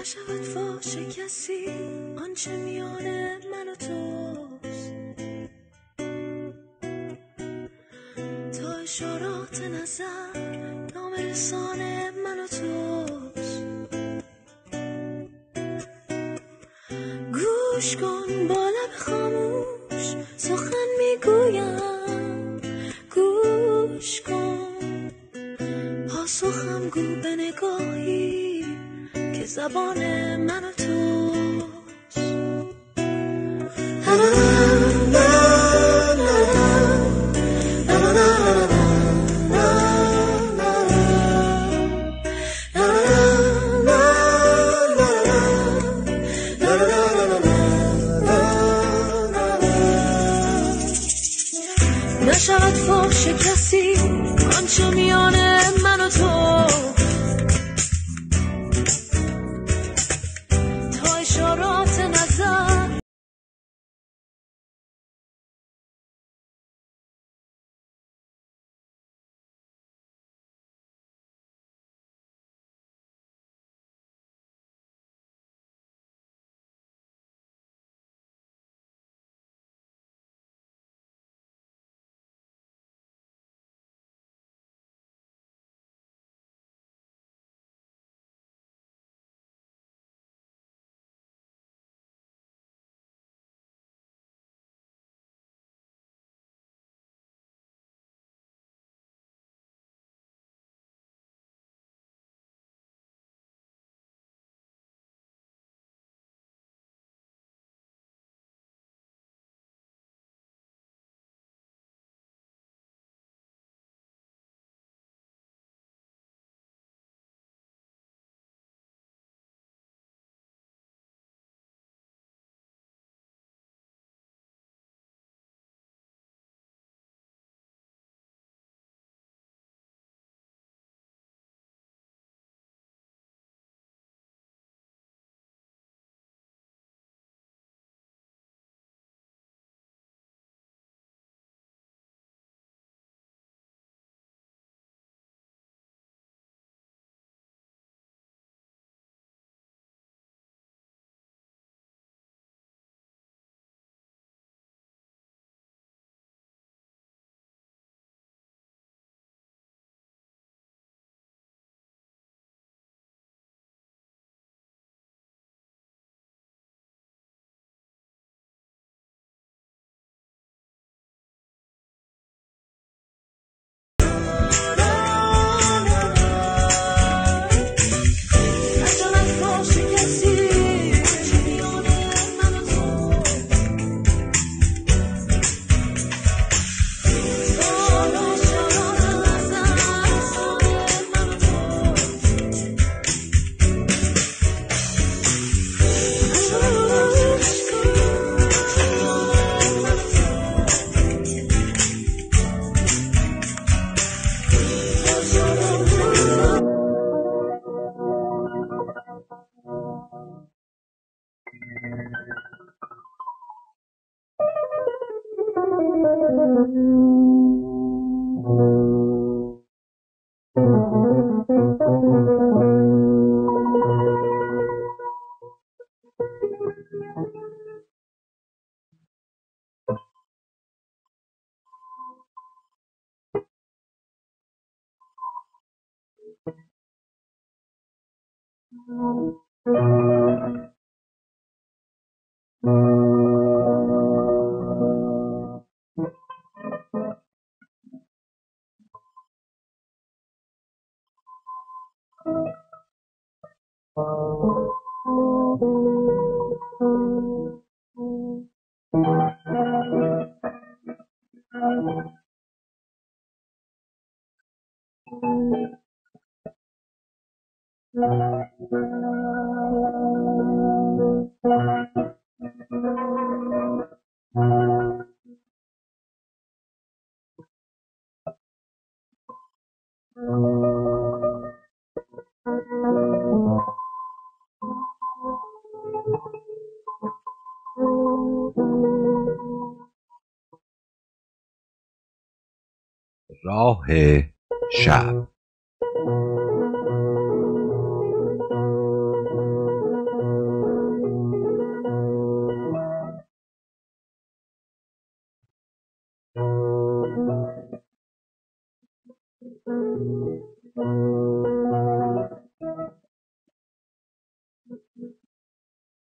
نشود فاش کسی آنچه میان من و توست، تا اشارات نظر نام لسان من و توست. گوش کن با لب خاموش سخن میگویم، گوش کن پاسخم گو به نگاهی که زبان من و توست. نشود فاش کسی آنچه میان من و تو، تا اشارات نظر راه شب.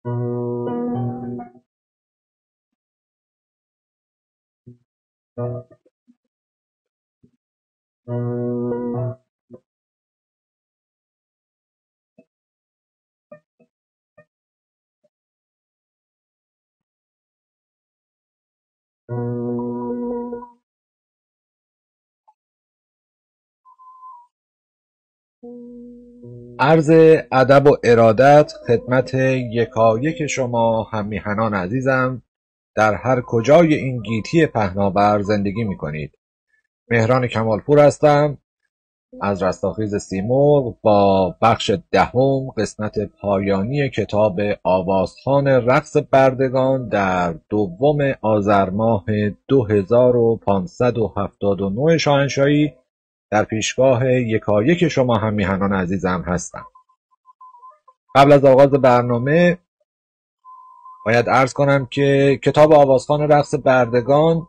عرض ادب و ارادت خدمت یکایک شما هممیهنان عزیزم در هر کجای این گیتی پهناور زندگی می کنید. مهران کمالپور هستم از رستاخیز سیمرغ با بخش دهم قسمت پایانی کتاب آوازخوان رقص بردگان در 2 آذر ماه 2579 شاهنشاهی در پیشگاه یکایک شما هممیهنان عزیزم هستم. قبل از آغاز برنامه باید عرض کنم که کتاب آوازخوان رقص بردگان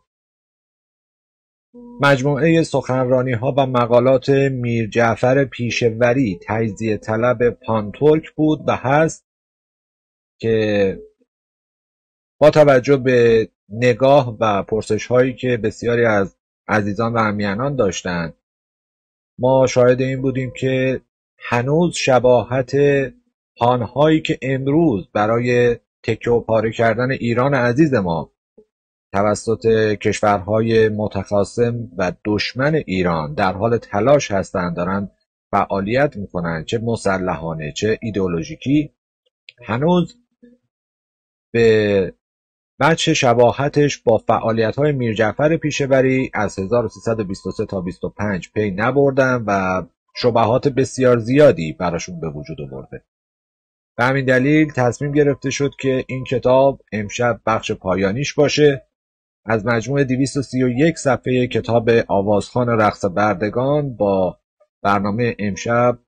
مجموعه سخنرانی ها و مقالات میر جعفر پیشوری تجزیه طلب پانتورک بود و هست که با توجه به نگاه و پرسش هایی که بسیاری از عزیزان و هممیهنان داشتند ما شاهد این بودیم که هنوز شباهت پانهایی که امروز برای تکه و پاره کردن ایران عزیز ما توسط کشورهای متخاصم و دشمن ایران در حال تلاش هستند دارند فعالیت میکنند، چه مسلحانه چه ایدئولوژیکی، هنوز به وجه شباهتش با فعالیت‌های میر جعفر پیشوری از 1323 تا 25 پی نبردن و شبهات بسیار زیادی براشون به وجود آورده. به همین دلیل تصمیم گرفته شد که این کتاب امشب بخش پایانیش باشه. از مجموع 231 صفحه کتاب آوازخوان رقص بردگان با برنامه امشب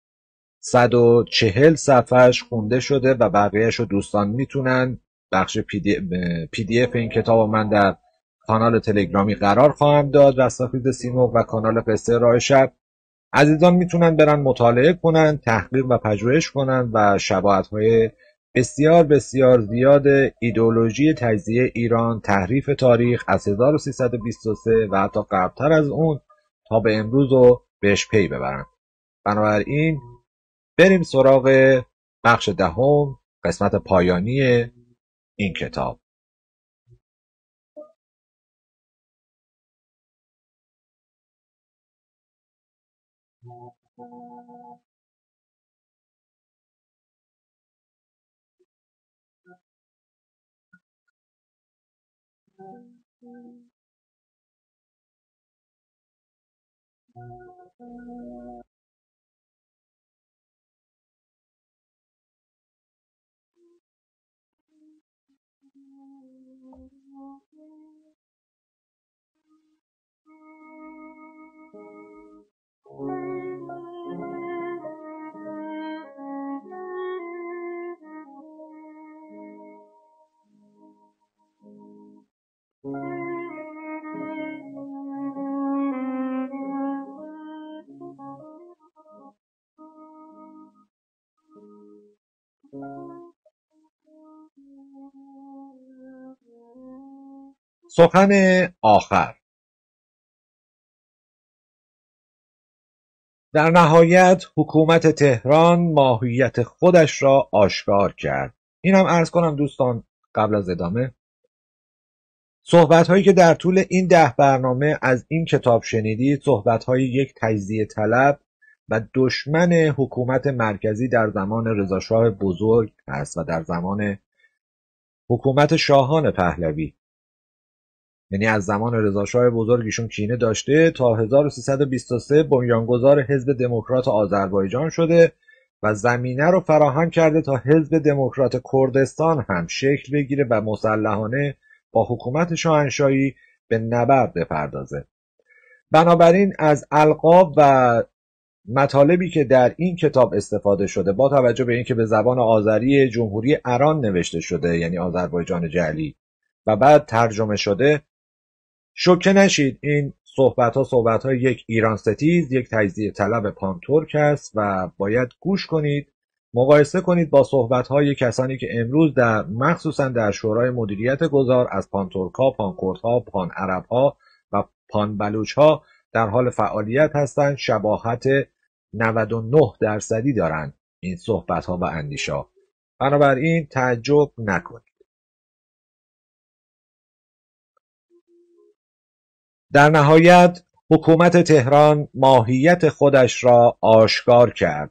140 صفحهش خونده شده و بقیهش رو دوستان میتونن بخش پی دی اف این کتاب من در کانال تلگرامی قرار خواهم داد، رستاخیز سیمرغ و کانال قصه راه شب. عزیزان میتونن برن مطالعه کنن، تحقیق و پژوهش کنن و شباهت‌های بسیار بسیار زیاد ایدئولوژی تجزیه ایران، تحریف تاریخ از 1323 و حتی قبلتر از اون تا به امروز رو بهش پی ببرن. بنابراین بریم سراغ بخش دهم قسمت پایانی این کتاب. سخن آخر. در نهایت حکومت تهران ماهیت خودش را آشکار کرد. این هم عرض کنم دوستان قبل از ادامه، صحبت هایی که در طول این 10 برنامه از این کتاب شنیدید صحبت های یک تجزیه طلب و دشمن حکومت مرکزی در زمان رضاشاه بزرگ است و در زمان حکومت شاهان پهلوی، یعنی از زمان رضاشاه بزرگ ایشون کینه داشته تا 1323 بنیانگذار حزب دموکرات آذربایجان شده و زمینه رو فراهم کرده تا حزب دموکرات کردستان هم شکل بگیره و مسلحانه با حکومت شاهنشاهی به نبرد بپردازه. بنابراین از القاب و مطالبی که در این کتاب استفاده شده با توجه به اینکه به زبان آذری جمهوری اران نوشته شده، یعنی آذربایجان جعلی، و بعد ترجمه شده، شوکه نشید این صحبت ها یک ایران ستیز، یک تجزیه طلب پانتورک است و باید گوش کنید، مقایسه کنید با صحبت‌های کسانی که امروز مخصوصا در شورای مدیریت گذار از پانترک‌ها، پانکردها، پان عرب‌ها و پان بلوچ‌ها در حال فعالیت هستند. شباهت 99% دارند این صحبت‌ها و اندیشه‌ها. بنابراین تعجب نکنید. در نهایت حکومت تهران ماهیت خودش را آشکار کرد.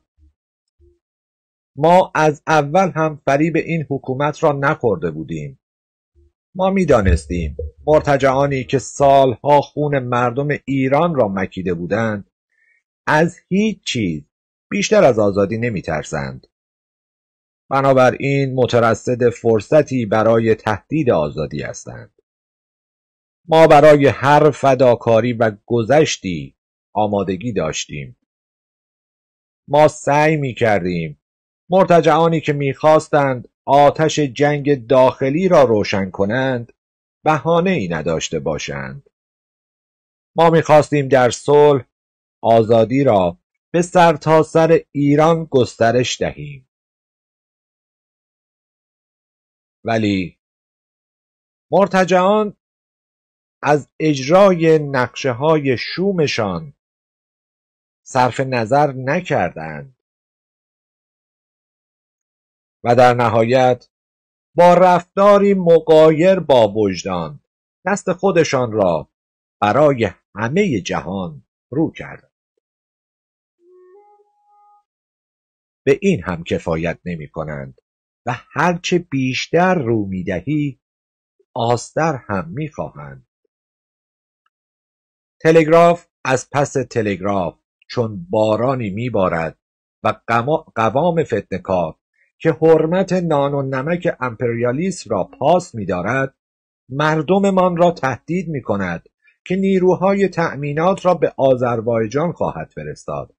ما از اول هم فریب این حکومت را نخورده بودیم. ما می‌دانستیم مرتجعانی که سالها خون مردم ایران را مکیده بودند از هیچ چیز بیشتر از آزادی نمی‌ترسند. بنابراین مترصد فرصتی برای تهدید آزادی هستند. ما برای هر فداکاری و گذشتی آمادگی داشتیم. ما سعی می‌کردیم مرتجعانی که می‌خواستند آتش جنگ داخلی را روشن کنند بهانه‌ای نداشته باشند. ما می‌خواستیم در صلح آزادی را به سرتاسر ایران گسترش دهیم. ولی مرتجعان از اجرای نقشه‌های شومشان صرف نظر نکردند و در نهایت با رفتاری مغایر با وجدان دست خودشان را برای همه جهان رو کردند. به این هم کفایت نمی کنند و هرچه بیشتر رو می دهی آستر هم می خواهند. تلگراف از پس تلگراف چون بارانی می بارد و قوام فتنه‌کار که حرمت نان و نمک امپریالیسم را پاس می دارد مردممان را تهدید می کند که نیروهای تأمینات را به آذربایجان خواهد فرستاد.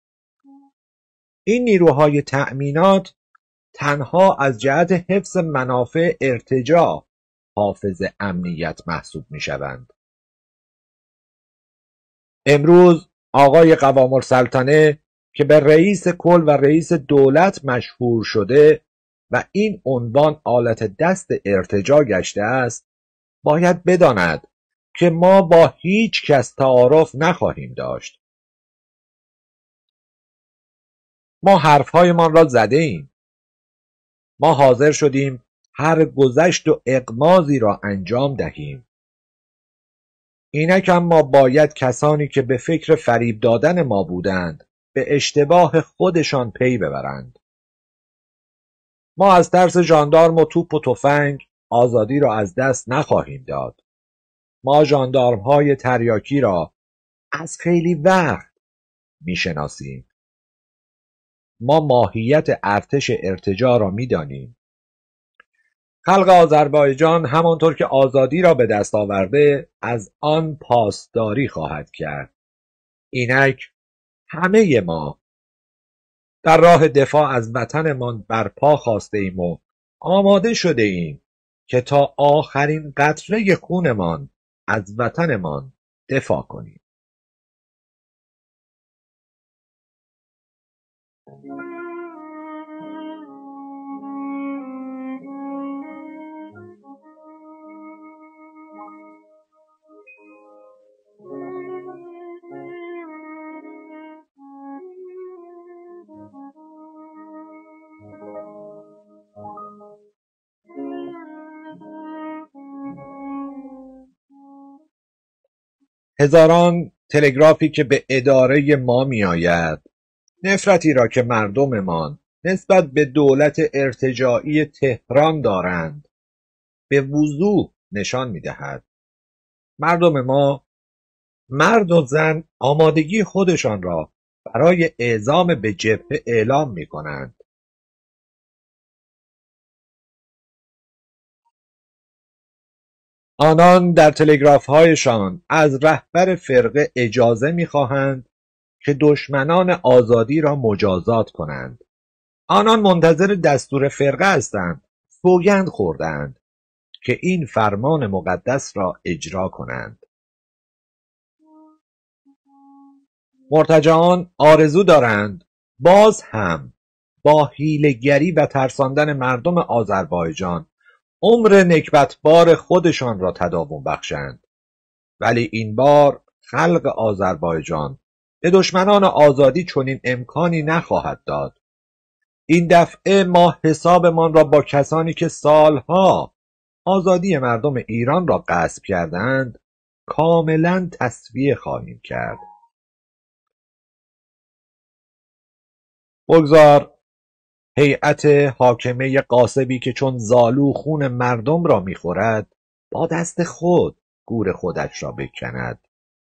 این نیروهای تأمینات تنها از جهت حفظ منافع ارتجاع حافظ امنیت محسوب می شوند. امروز آقای قوام السلطنه که به رئیس کل و رئیس دولت مشهور شده و این عنوان آلت دست ارتجاع گشته است باید بداند که ما با هیچ کس تعارف نخواهیم داشت. ما حرفهایمان را زده ایم. ما حاضر شدیم هر گذشت و اغماضی را انجام دهیم. اینک اما باید کسانی که به فکر فریب دادن ما بودند به اشتباه خودشان پی ببرند. ما از ترس ژاندارم و توپ و تفنگ آزادی را از دست نخواهیم داد. ما ژاندارم‌های تریاکی را از خیلی وقت میشناسیم. ما ماهیت ارتش ارتجاع را میدانیم. خلق آذربایجان همانطور که آزادی را به دست آورده از آن پاسداری خواهد کرد. اینک همه ما در راه دفاع از وطنمان برپا خواسته ایم و آماده شده ایم که تا آخرین قطره خونمان از وطنمان دفاع کنیم. هزاران تلگرافی که به اداره ما می آید نفرتی را که مردممان نسبت به دولت ارتجاعی تهران دارند به وضوح نشان می دهد. مردم ما مرد و زن آمادگی خودشان را برای اعزام به جبهه اعلام می کنند. آنان در تلگراف‌هایشان از رهبر فرقه اجازه می‌خواهند که دشمنان آزادی را مجازات کنند. آنان منتظر دستور فرقه هستند. سوگند خوردند که این فرمان مقدس را اجرا کنند. مرتجعان آرزو دارند باز هم با حیله‌گری و ترساندن مردم آذربایجان عمر نکبتبار خودشان را تداوم بخشند. ولی این بار خلق آذربایجان به دشمنان آزادی چنین امکانی نخواهد داد. این دفعه ما حسابمان را با کسانی که سالها آزادی مردم ایران را غصب کردند کاملا تسویه خواهیم کرد. بگذار هیئت حاکمه غاصبی که چون زالو خون مردم را میخورد با دست خود گور خودش را بکند.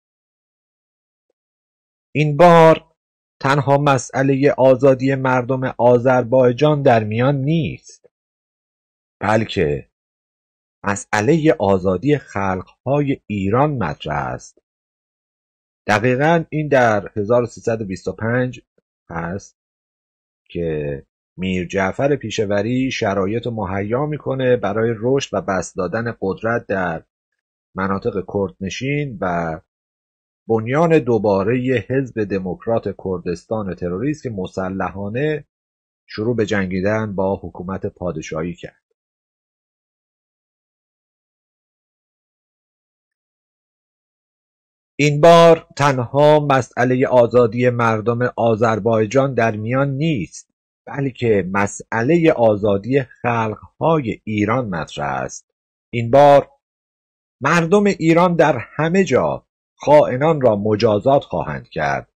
این بار تنها مسئله آزادی مردم آذربایجان در میان نیست، بلکه مسئله آزادی خلقهای ایران مطرح است. دقیقاً این در 1325 هست که میر جعفر پیشوری شرایط مهیا میکنه برای رشد و بسط دادن قدرت در مناطق کردنشین و بنیان دوباره حزب دموکرات کردستان تروریست که مسلحانه شروع به جنگیدن با حکومت پادشاهی کرد. این بار تنها مسئله آزادی مردم آذربایجان در میان نیست، بلکه مسئله آزادی خلقهای ایران مطرح است. این بار مردم ایران در همه جا خائنان را مجازات خواهند کرد.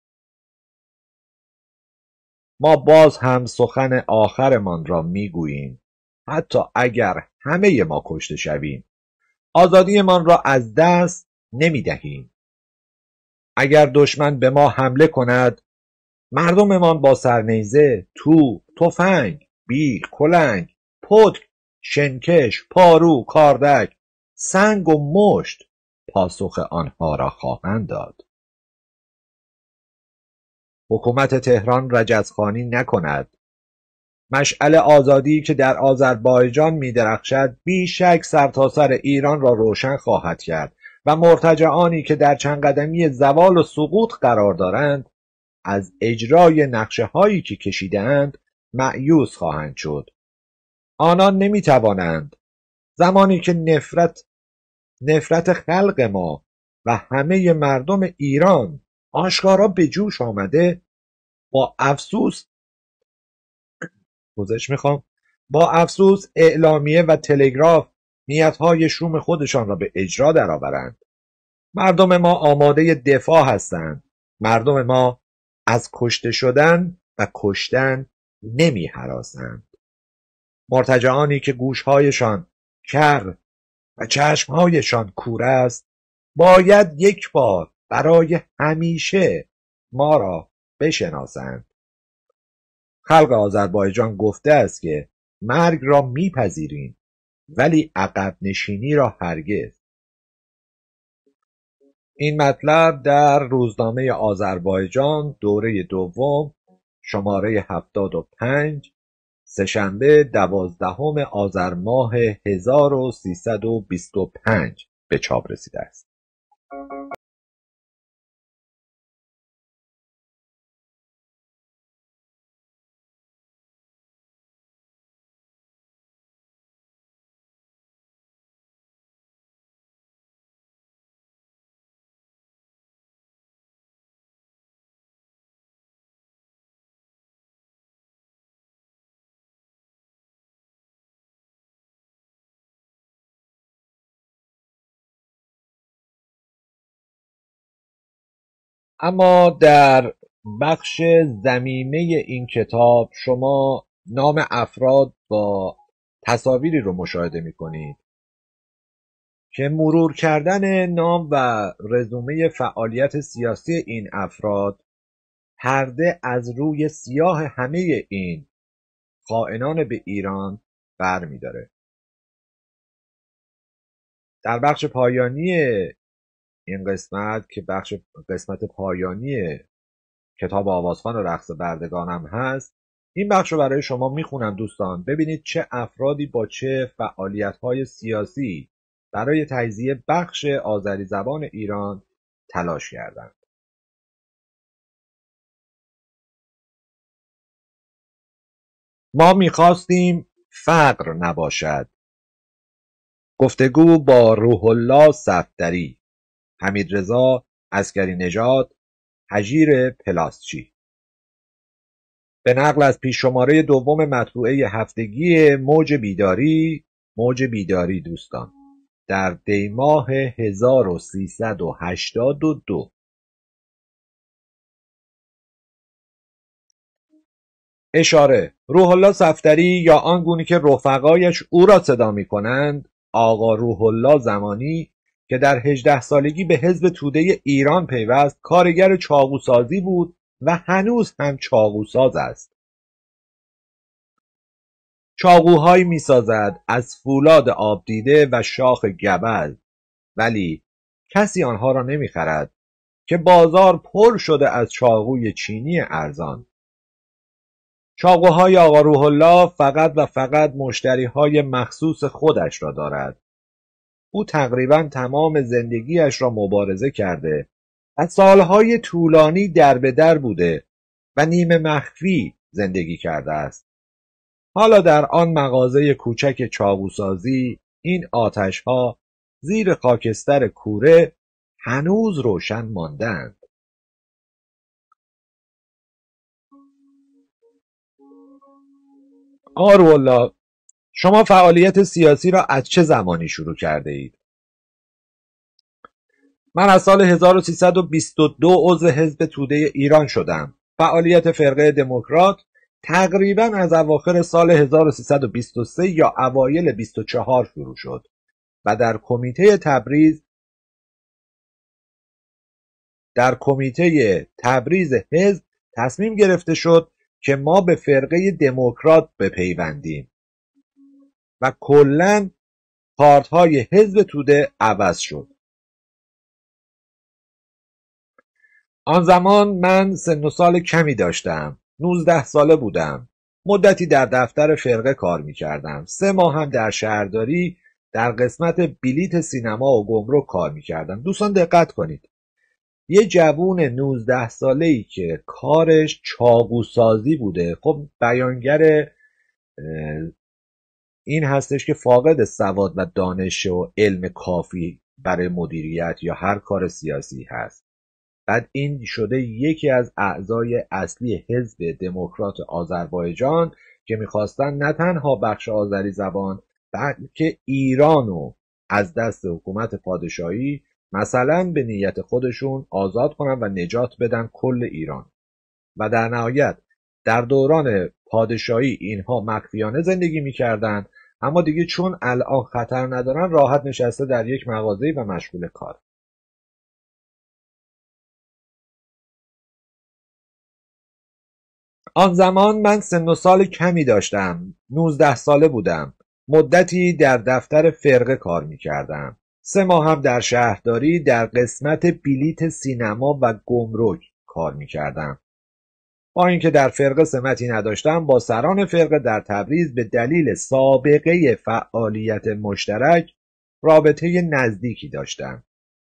ما باز هم سخن آخرمان را میگوییم. حتی اگر همه ما کشته شویم آزادیمان را از دست نمیدهیم. اگر دشمن به ما حمله کند مردممان با سرنیزه، توپ، تفنگ، بیل، کلنگ، پتک، شنکش، پارو، کاردک، سنگ و مشت پاسخ آنها را خواهند داد. حکومت تهران رجزخوانی نکند. مشعل آزادی که در آذربایجان می‌درخشد بیشک سرتاسر ایران را روشن خواهد کرد و مرتجعانی که در چند قدمی زوال و سقوط قرار دارند از اجرای نقشه هایی که کشیدند مأیوس خواهند شد. آنان نمی‌توانند زمانی که نفرت خلق ما و همه مردم ایران آشکارا به جوش آمده با افسوس اعلامیه و تلگراف نیتهای شوم خودشان را به اجرا درآورند. مردم ما آماده دفاع هستند. مردم ما از کشته شدن و کشتن نمی هراسند. مرتجعانی که گوشهایشان کر و چشمهایشان کور است باید یک بار برای همیشه ما را بشناسند. خلق آذربایجان گفته است که مرگ را میپذیریم ولی عقب نشینی را هرگز. این مطلب در روزنامه آذربایجان دوره دوم شماره 75 سه‌شنبه 12 آذر ماه 1325 به چاپ رسیده است. اما در بخش ضمیمه این کتاب شما نام افراد با تصاویری رو مشاهده می‌کنید که مرور کردن نام و رزومه فعالیت سیاسی این افراد پرده از روی سیاه همه این خائنان به ایران برمی‌داره. در بخش پایانی این قسمت که قسمت پایانی کتاب آوازخوان و رقص بردگانم هست، این بخش رو برای شما میخونم دوستان، ببینید چه افرادی با چه فعالیت‌های سیاسی برای تجزیه بخش آذری زبان ایران تلاش کردند. ما میخواستیم فقر نباشد. گفتگو با روح الله صفدری، حمیدرضا عسکری نژاد، هژیر پلاسچی. به نقل از پیش شماره دوم مطبوعه هفتگی موج بیداری دوستان، در دیماه 1382. اشاره: روح الله صفدری یا آنگونه که رفقایش او را صدا می کنند، آقا روح الله زمانی، که در 18 سالگی به حزب توده ایران پیوست، کارگر چاقوسازی بود و هنوز هم چاقوساز است. چاقوهایی می سازد از فولاد آب دیده و شاخ گبل، ولی کسی آنها را نمی خرد که بازار پر شده از چاقوی چینی ارزان. چاقوهای آقا روح الله فقط و فقط مشتریهای مخصوص خودش را دارد. او تقریبا تمام زندگیش را مبارزه کرده و سالهای طولانی در به در بوده و نیمه مخفی زندگی کرده است. حالا در آن مغازه کوچک چاقوسازی این آتشها زیر خاکستر کوره هنوز روشن ماندند. آقا روح الله، شما فعالیت سیاسی را از چه زمانی شروع کرده اید؟ من از سال 1322 عضو حزب توده ایران شدم. فعالیت فرقه دموکرات تقریبا از اواخر سال 1323 یا اوایل 24 شروع شد و در کمیته تبریز حزب تصمیم گرفته شد که ما به فرقه دموکرات بپیوندیم و کلاً کارت‌های حزب توده عوض شد. آن زمان من سن و سال کمی داشتم. 19 ساله بودم. مدتی در دفتر فرقه کار می‌کردم. 3 ماه هم در شهرداری در قسمت بلیت سینما و گمرک کار می‌کردم. دوستان دقت کنید. یه جوون 19 ساله‌ای که کارش چاقوسازی بوده، خب بیانگر این هستش که فاقد سواد و دانش و علم کافی برای مدیریت یا هر کار سیاسی هست. بعد این شده یکی از اعضای اصلی حزب دموکرات آذربایجان که میخواستن نه تنها بخش آذری زبان بلکه ایرانو از دست حکومت پادشاهی مثلا به نیت خودشون آزاد کنن و نجات بدن کل ایران. و در نهایت در دوران پادشاهی اینها مخفیانه زندگی میکردن، اما دیگه چون الان خطر ندارن راحت نشسته در یک مغازه‌ای و مشغول کار. آن زمان من سن و سال کمی داشتم. 19 ساله بودم. مدتی در دفتر فرقه کار میکردم. 3 ماه هم در شهرداری در قسمت بلیت سینما و گمرک کار میکردم. با اینکه در فرقه سمتی نداشتم، با سران فرقه در تبریز به دلیل سابقه فعالیت مشترک رابطه نزدیکی داشتم.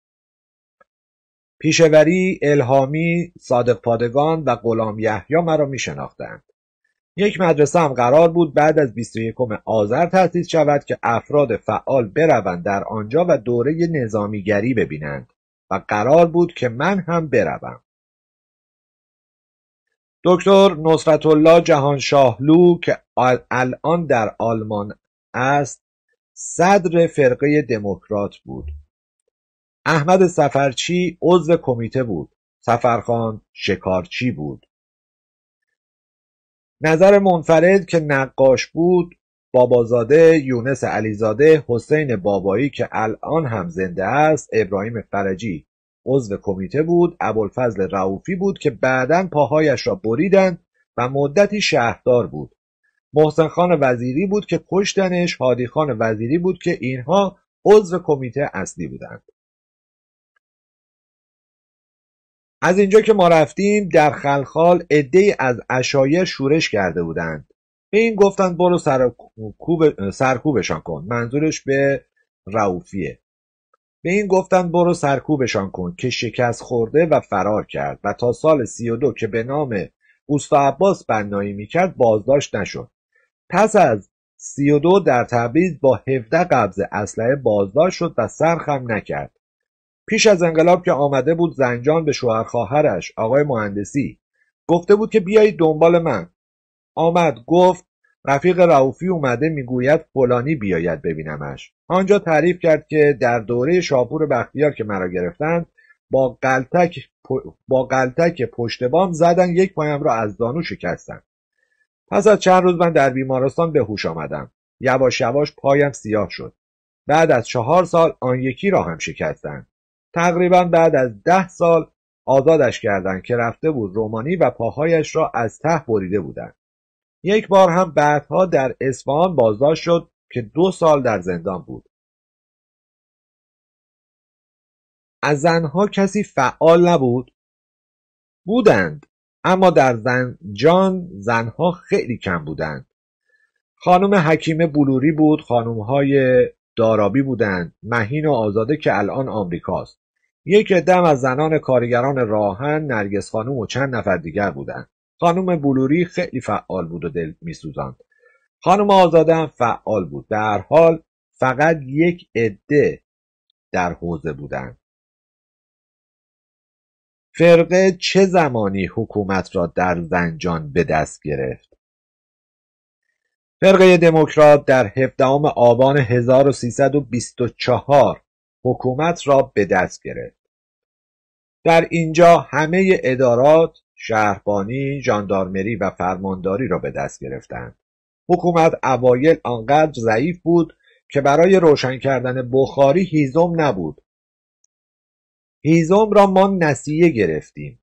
پیشوری، الهامی، صادق پادگان و غلام یحیی مرا می شناختند. یک مدرسه هم قرار بود بعد از 21 آذر تأسیس شود که افراد فعال بروند در آنجا و دوره نظامیگری ببینند و قرار بود که من هم بروم. دکتر نصرت الله جهانشاهلو که الان در آلمان است صدر فرقه دموکرات بود. احمد سفرچی عضو کمیته بود. سفرخان شکارچی بود. نظر منفرد که نقاش بود، بابازاده، یونس علیزاده، حسین بابایی که الان هم زنده است، ابراهیم فرجی عضو کمیته بود. ابوالفضل رؤوفی بود که بعداً پاهایش را بریدند و مدتی شهردار بود. محسن خان وزیری بود که کشتنش. هادی خان وزیری بود که اینها عضو کمیته اصلی بودند. از اینجا که ما رفتیم در خلخال عده‌ای از عشایر شورش کرده بودند. به این گفتند برو سرکوبشان کن. منظورش به رؤوفیه. به این گفتند برو سرکوبشان کن که شکست خورده و فرار کرد و تا سال 32 که به نام اوستا عباس بنایی میکرد بازداشت نشد. پس از 32 در تبریز با 17 قبض اسلحه بازداشت شد و سر خم نکرد. پیش از انقلاب که آمده بود زنجان به شوهر خواهرش آقای مهندسی گفته بود که بیایید دنبال من. آمد گفت رفیق رئوفی اومده میگوید فلانی بیاید ببینمش. آنجا تعریف کرد که در دوره شاپور بختیار که مرا گرفتند با قلتک پشت بام زدن، یک پایم را از زانو شکستند. پس از چند روز من در بیمارستان به هوش آمدم. یواش یواش پایم سیاه شد. بعد از 4 سال آن یکی را هم شکستند. تقریبا بعد از 10 سال آزادش کردند که رفته بود رومانی و پاهایش را از ته بریده بودند. یک بار هم بعدها در اصفهان بازداشت شد که 2 سال در زندان بود. از زنها کسی فعال نبود؟ بودند، اما در زنجان زنها خیلی کم بودند. خانم حکیم بلوری بود، خانمهای دارابی بودند، مهین و آزاده که الان آمریکاست. یک عده از زنان کارگران راهن، نرگس خانم و چند نفر دیگر بودند. خانم بلوری خیلی فعال بود و دل میسوزاند. خانم آزاده هم فعال بود. به هر حال فقط یک عده در حوزه بودند. فرقه چه زمانی حکومت را در زنجان به دست گرفت؟ فرقه دموکرات در 17 آبان 1324 حکومت را به دست گرفت. در اینجا همه ادارات، شهربانی، ژاندارمری و فرمانداری را به دست گرفتند. حکومت اوایل آنقدر ضعیف بود که برای روشن کردن بخاری هیزم نبود. هیزم را ما نسیه گرفتیم.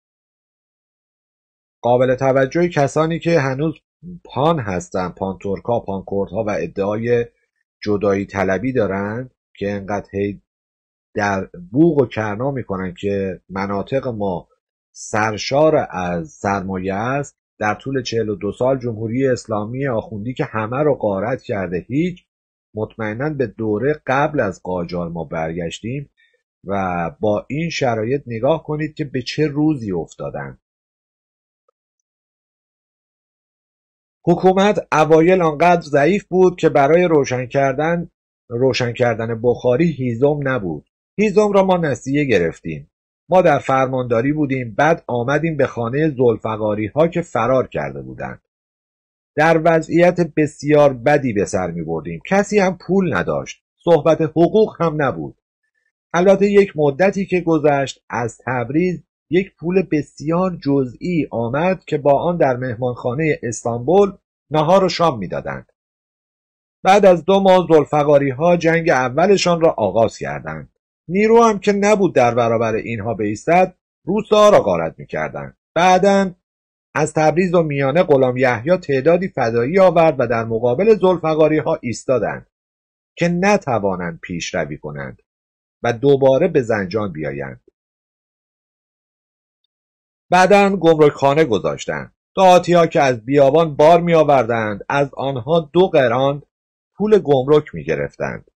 قابل توجه کسانی که هنوز پان هستند، پان ترکا، پان کردها و ادعای جدایی طلبی دارند که انقدر در بوق و کرنا میکنن که مناطق ما سرشار از سرمایه است. در طول 42 سال جمهوری اسلامی آخوندی که همه رو غارت کرده، هیچ، مطمئناً به دوره قبل از قاجار ما برگشتیم و با این شرایط نگاه کنید که به چه روزی افتادن. حکومت اوایل آنقدر ضعیف بود که برای روشن کردن بخاری هیزم نبود. هیزم را ما نسیه گرفتیم. ما در فرمانداری بودیم، بعد آمدیم به خانه ذوالفقاری ها که فرار کرده بودند. در وضعیت بسیار بدی به سر می بردیم. کسی هم پول نداشت. صحبت حقوق هم نبود. البته یک مدتی که گذشت از تبریز یک پول بسیار جزئی آمد که با آن در مهمانخانه استانبول نهار و شام می دادند. بعد از 2 ماه ذوالفقاری ها جنگ اولشان را آغاز کردند. نیرو هم که نبود در برابر اینها بایستد، روسا را غارت می کردند. بعداً از تبریز و میانه غلام یحیی تعدادی فدایی آورد و در مقابل ذوالفقاری ها ایستادند که نتوانند پیشروی کنند و دوباره به زنجان بیایند. بعداً گمرکخانه گذاشتند. دهاتی‌ها که از بیابان بار می آوردند از آنها 2 قران پول گمرک می گرفتند.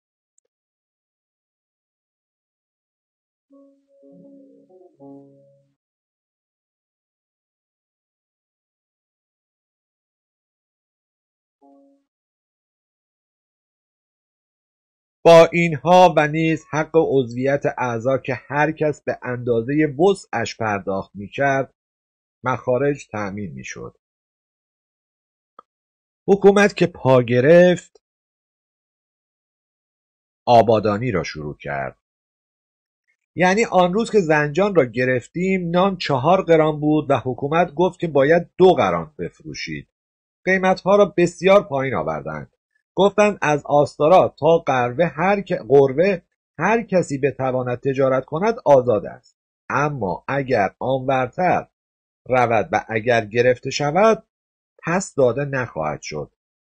با اینها و نیز حق عضویت اعضا که هر کس به اندازه وسعش پرداخت می‌کرد، مخارج تأمین می‌شد. حکومت که پا گرفت، آبادانی را شروع کرد. یعنی آن روز که زنجان را گرفتیم نان 4 قران بود و حکومت گفت که باید 2 قران بفروشید. قیمتها را بسیار پایین آوردند. گفتند از آستارا تا قروه هر کسی بتواند تجارت کند آزاد است، اما اگر آنورتر رود و اگر گرفته شود پس داده نخواهد شد.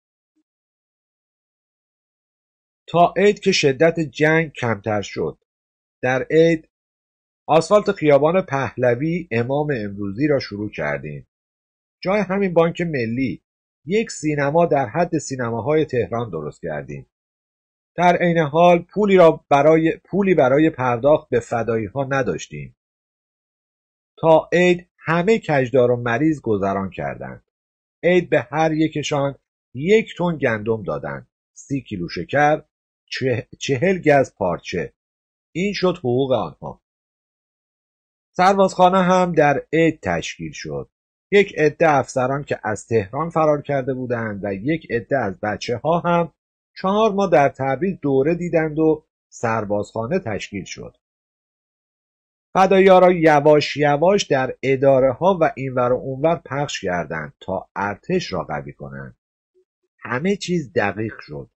تا عید که شدت جنگ کمتر شد. در عید آسفالت خیابان پهلوی امام امروزی را شروع کردیم. جای همین بانک ملی یک سینما در حد سینماهای تهران درست کردیم. در عین حال پولی برای پرداخت به فدایی ها نداشتیم. تا عید همه کجدار و مریض گذران کردند. عید به هر یکشان 1 تن گندم دادند، 30 کیلو شکر، 40 گز پارچه. این شد حقوق آنها. سربازخانه هم در عید تشکیل شد. 1 عده افسران که از تهران فرار کرده بودند و 1 عده از بچه‌ها هم 4 ماه در تبریز دوره دیدند و سربازخانه تشکیل شد. فدایی‌ها یواش یواش در اداره‌ها و اینور و اونور پخش کردند تا ارتش را قوی کنند. همه چیز دقیق شد.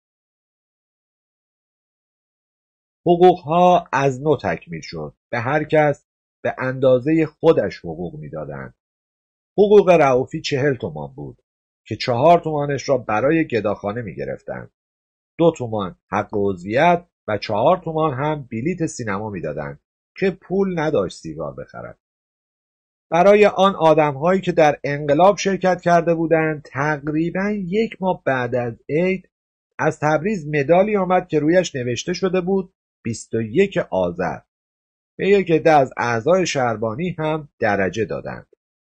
حقوق‌ها از نو تکمیل شد. به هر کس به اندازه خودش حقوق می‌دادند. حقوق رئوفی 40 تومان بود که 4 تومانش را برای گداخانه می‌گرفتند. 2 تومان حق عضویت و 4 تومان هم بلیت سینما می‌دادند که پول نداشت سیگار بخرد. برای آن آدم‌هایی که در انقلاب شرکت کرده بودند تقریباً 1 ماه بعد از عید از تبریز مدالی آمد که رویش نوشته شده بود 21 آذر. به 1 عده از اعضای شهربانی هم درجه دادند.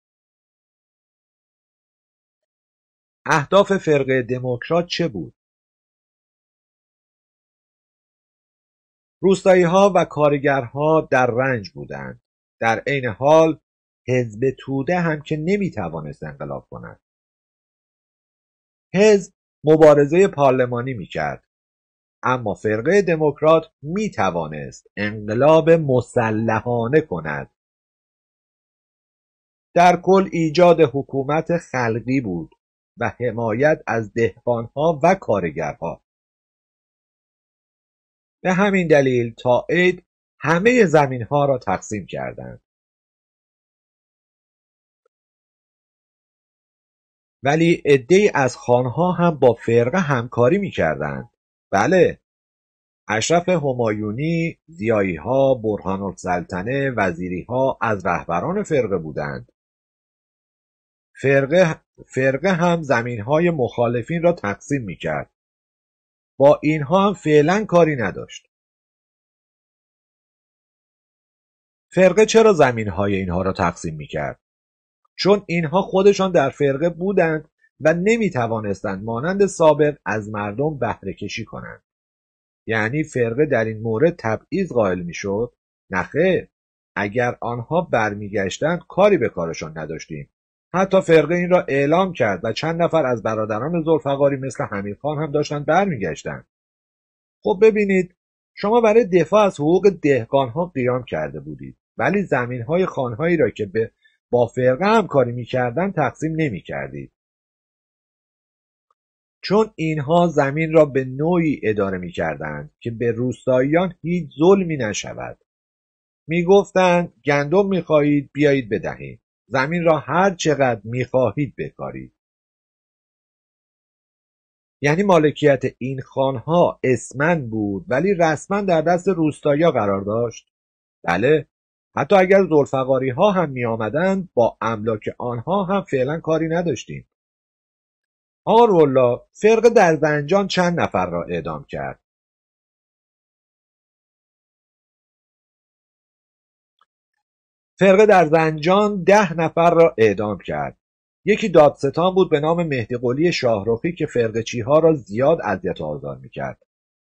اهداف فرقه دموکرات چه بود؟ روستایی‌ها و کارگرها در رنج بودند. در عین حال حزب توده هم که نمی‌توانست انقلاب کند. حزب مبارزه پارلمانی می‌کرد، اما فرقه دموکرات می‌توانست انقلاب مسلحانه کند. در کل ایجاد حکومت خلقی بود و حمایت از دهقان‌ها و کارگرها. به همین دلیل تا عید همه زمین‌ها را تقسیم کردند. ولی عده‌ای از خانها هم با فرقه همکاری می‌کردند. بله، اشرف همایونی، ضیایی‌ها، برهان‌السلطنه، وزیری‌ها از رهبران فرقه بودند. فرقه هم زمین‌های مخالفین را تقسیم می‌کرد. با اینها هم فعلا کاری نداشت. فرقه چرا زمین‌های اینها را تقسیم می‌کرد؟ چون اینها خودشان در فرقه بودند و نمی‌توانستند مانند سابق از مردم بهره کشی کنند. یعنی فرقه در این مورد تبعیض قائل میشد؟ نخیر، اگر آنها برمیگشتند کاری به کارشان نداشتیم. حتی فرقه این را اعلام کرد و چند نفر از برادران ذوالفقاری مثل حمیدخان هم داشتند برمیگشتند. خب ببینید، شما برای دفاع از حقوق دهقانها قیام کرده بودید، ولی زمینهای خانهایی را که با فرقه همکاری میکردند تقسیم نمیکردید. چون اینها زمین را به نوعی اداره می‌کردند که به روستاییان هیچ ظلمی نشود. می‌گفتند گندم می‌خواهید بیایید بدهید. زمین را هر چقدر می‌خواهید بکارید. یعنی مالکیت این خانها اسماً بود ولی رسما در دست روستایی‌ها قرار داشت. بله، حتی اگر ذوالفقاری‌ها هم می‌آمدند با املاک آنها هم فعلا کاری نداشتیم. آقا روح‌الله، فرقه در زنجان چند نفر را اعدام کرد؟ فرقه در زنجان 10 نفر را اعدام کرد. یکی دادستان بود به نام مهدی قلی شاهرخی که فرقه چیها را زیاد اذیت و آزار میکرد.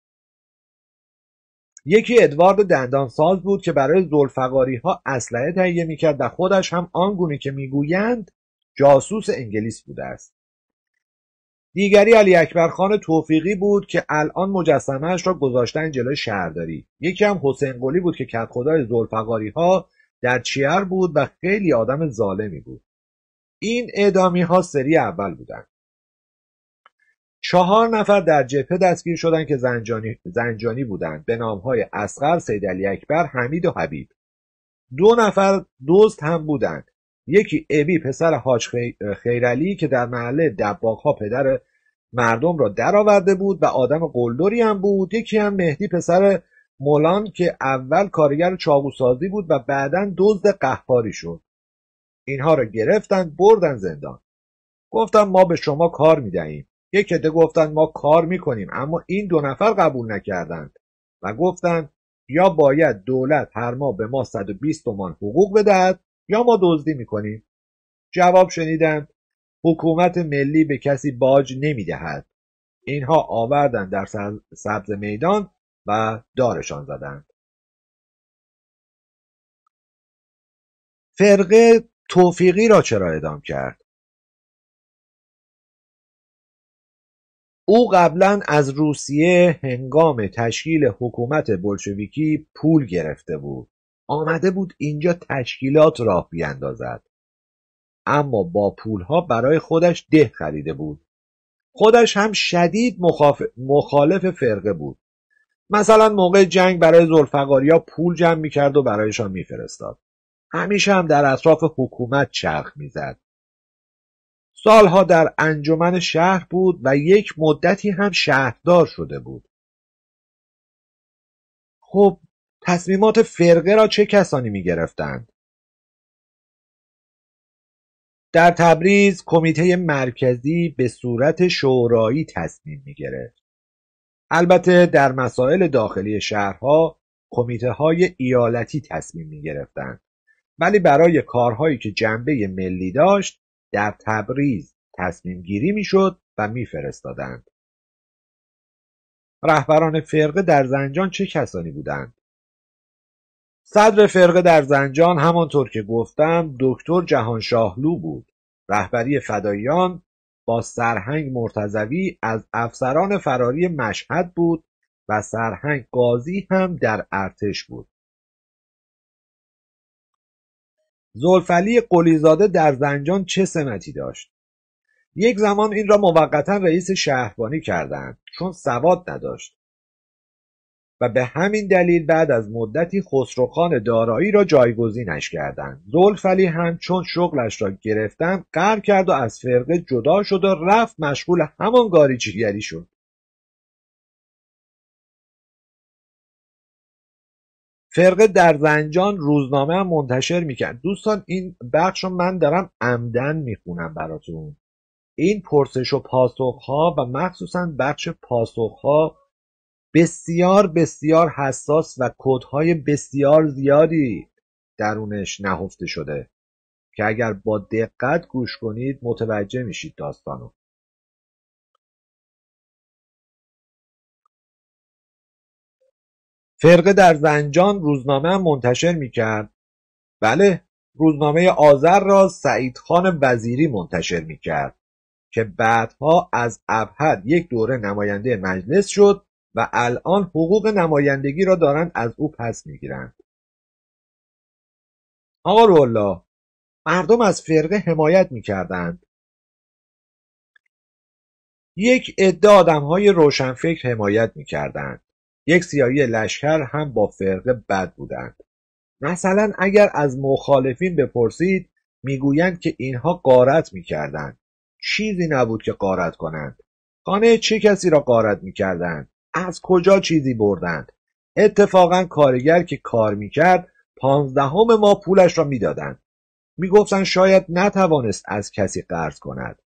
یکی ادوارد دندانساز بود که برای ذوالفقاری‌ها اسلحه تهیه میکرد و خودش هم آنگونه که میگویند جاسوس انگلیس بوده است. دیگری علی اکبر خان توفیقی بود که الان مجسمه‌اش را گذاشتن جلوی شهرداری. یکی هم حسین قلی بود که کدخدای ذوالفقاری‌ها در چیار بود و خیلی آدم ظالمی بود. این اعدامی‌ها سری اول بودند. 4 نفر در جبهه دستگیر شدند که زنجانی بودند به نام‌های اصغر، سیدعلی اکبر، حمید و حبیب. 2 نفر دزد هم بودند. یکی ابی پسر حاج خیرعلی که در محله دباغ‌ها پدر مردم را درآورده بود و آدم قلدری هم بود. یکی هم مهدی پسر مولان که اول کارگر چاقوسازی بود و بعداً دزد قهاری شد. اینها را گرفتند بردن زندان. گفتم ما به شما کار میدهیم. یک عده گفتند ما کار میکنیم، اما این 2 نفر قبول نکردند و گفتند یا باید دولت هر ماه به ما 120 تومان حقوق بدهد یا ما دزدی میکنیم. جواب شنیدند حکومت ملی به کسی باج نمیدهد. اینها آوردند در سبز میدان و دارشان زدند. فرقه توفیقی را چرا اعدام کرد؟ او قبلا از روسیه هنگام تشکیل حکومت بلشویکی پول گرفته بود. آمده بود اینجا تشکیلات راه بیاندازد. اما با پولها برای خودش ده خریده بود. خودش هم شدید مخالف فرقه بود. مثلا موقع جنگ برای ذوالفقاریا پول جمع میکرد و برایشان میفرستاد. همیشه هم در اطراف حکومت چرخ میزد. سالها در انجمن شهر بود و یک مدتی هم شهردار شده بود. خب تصمیمات فرقه را چه کسانی می گرفتند؟ در تبریز کمیته مرکزی به صورت شورایی تصمیم می گرفت. البته در مسائل داخلی شهرها کمیته های ایالتی تصمیم می گرفتند. ولی برای کارهایی که جنبه ملی داشت در تبریز تصمیم گیری می شد و می فرستادند. رهبران فرقه در زنجان چه کسانی بودند؟ صدر فرقه در زنجان همانطور که گفتم دکتر جهانشاهلو بود. رهبری فداییان با سرهنگ مرتضوی از افسران فراری مشهد بود و سرهنگ قاضی هم در ارتش بود. زلفعلی قلیزاده در زنجان چه سمتی داشت؟ یک زمان این را موقتا رئیس شهربانی کردند چون سواد نداشت و به همین دلیل بعد از مدتی خسروخان دارایی را جایگزینش کردند. زلفعلی هم چون شغلش را گرفتند قهر کرد و از فرقه جدا شد و رفت مشغول همان گاریچیگری شد. فرقه در زنجان روزنامه هم منتشر میکرد. دوستان این بخش رو من دارم عمدن میخونم براتون. این پرسش و پاسخ ها و مخصوصا بخش پاسخ ها بسیار بسیار حساس و کدهای بسیار زیادی درونش نهفته شده که اگر با دقت گوش کنید متوجه میشید داستانو. فرقه در زنجان روزنامه هم منتشر میکرد. بله، روزنامه آذر را سعید خان وزیری منتشر میکرد که بعدها از ابهر یک دوره نماینده مجلس شد و الان حقوق نمایندگی را دارند از او پس میگیرند. آقا روح‌الله، مردم از فرقه حمایت میکردند. یک عده آدم‌های روشنفکر حمایت میکردند. یک سیاهی لشکر هم با فرقه بد بودند. مثلا اگر از مخالفین بپرسید میگویند که اینها غارت میکردند. چیزی نبود که غارت کنند. خانه چه کسی را غارت میکردند؟ از کجا چیزی بردند؟ اتفاقا کارگر که کار میکرد 15 ما پولش را میدادند. میگفتند شاید نتوانست از کسی قرض کند.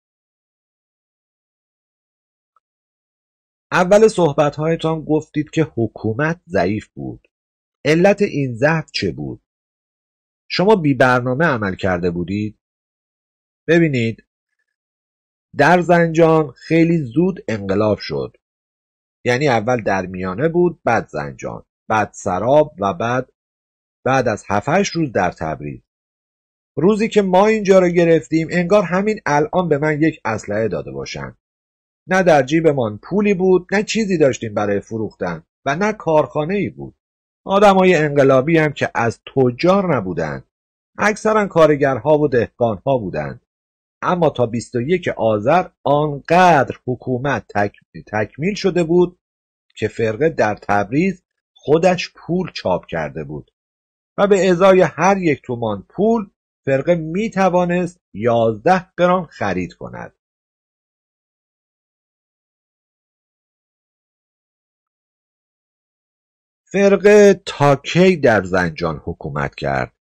اول صحبت‌هایتان گفتید که حکومت ضعیف بود. علت این ضعف چه بود؟ شما بی برنامه عمل کرده بودید؟ ببینید، در زنجان خیلی زود انقلاب شد. یعنی اول در میانه بود، بعد زنجان، بعد سراب و بعد از 7-8 روز در تبریز. روزی که ما اینجا رو گرفتیم انگار همین الان به من یک اسلحه داده باشن. نه در جیبمان پولی بود، نه چیزی داشتیم برای فروختن و نه کارخانه‌ای بود. آدمای انقلابی هم که از تجار نبودند. اکثرا کارگرها و دهقانها بودند. اما تا 21 آذر آنقدر حکومت تکمیل شده بود که فرقه در تبریز خودش پول چاپ کرده بود و به ازای هر 1 تومان پول فرقه می توانست 11 گران خرید کند. فرقه تا کی در زنجان حکومت کرد؟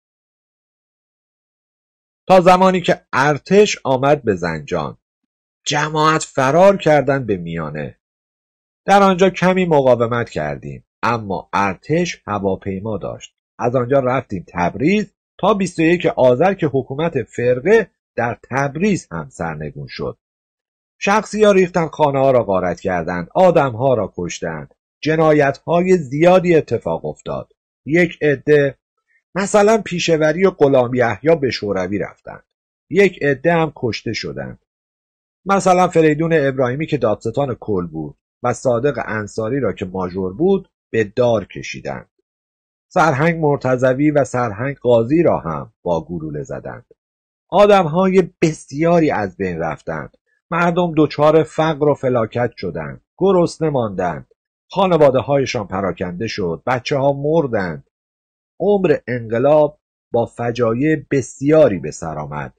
تا زمانی که ارتش آمد به زنجان. جماعت فرار کردند به میانه. در آنجا کمی مقاومت کردیم، اما ارتش هواپیما داشت. از آنجا رفتیم تبریز تا 21 آذر که حکومت فرقه در تبریز هم سرنگون شد. شخصی‌ها ریختن خانه ها را غارت کردند، آدم ها را کشتند، جنایت های زیادی اتفاق افتاد. یک عده مثلا پیشوری و غلام یحیی به شوروی رفتند. یک عده هم کشته شدند. مثلا فریدون ابراهیمی که دادستان کل بود و صادق انصاری را که ماژور بود به دار کشیدند. سرهنگ مرتضوی و سرهنگ قاضی را هم با گلوله زدند. آدمهای بسیاری از بین رفتند. مردم دچار فقر و فلاکت شدند. گرسنه ماندند. خانواده هایشان پراکنده شد. بچه ها مردند. عمر انقلاب با فجایع بسیاری به سر آمد.